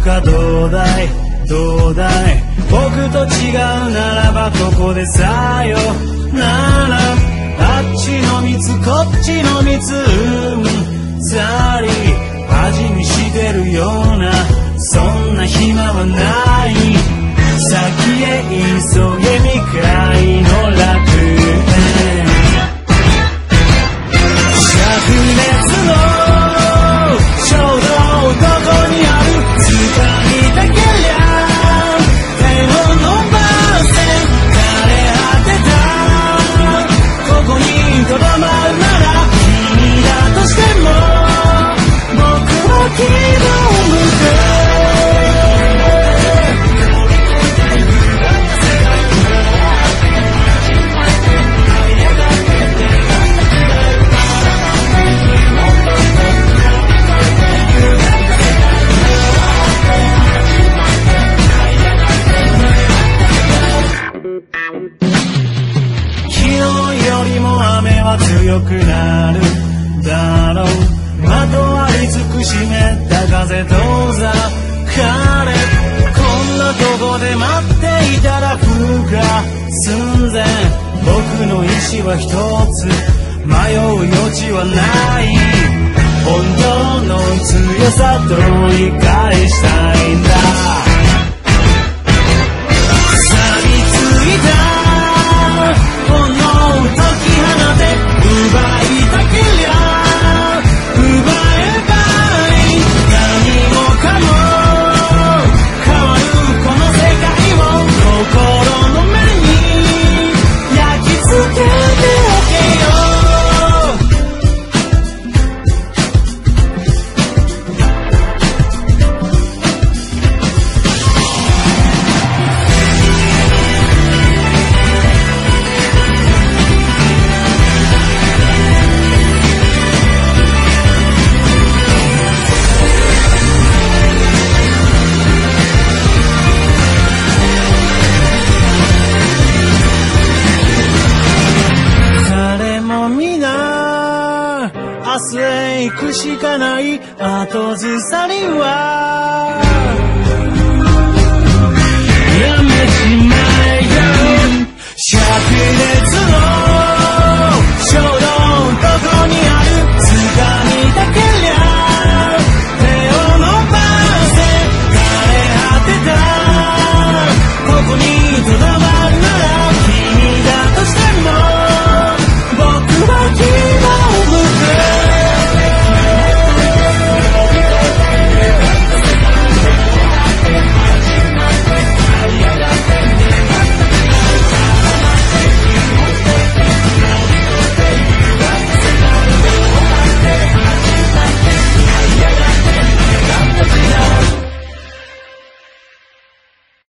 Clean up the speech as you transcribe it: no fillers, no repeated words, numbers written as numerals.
かどうだいどうだい、僕と違うならばここでさよなら、あっちの蜜こっちの蜜、さり味見してるようなそんな暇はない、先へ急げ未開の楽園、灼熱の衝動どこにある、掴みたけりゃ手を伸ばせ、枯れ果てたここにとどまるなら君だとしても僕は気の向く強くなるだろう、まとわりつく湿った風とざかれ、こんなとこで待っていたら風化寸前、僕の意志は一つ迷う余地はない、本当の強さと理解したいんだ、錆びついた炎を解き放て、奪いたけりゃ奪えばいい、何もかも変わるこの世界を心の目に焼き付けておけよ、明日へ行くしかない後ずさりはやめちまえよ。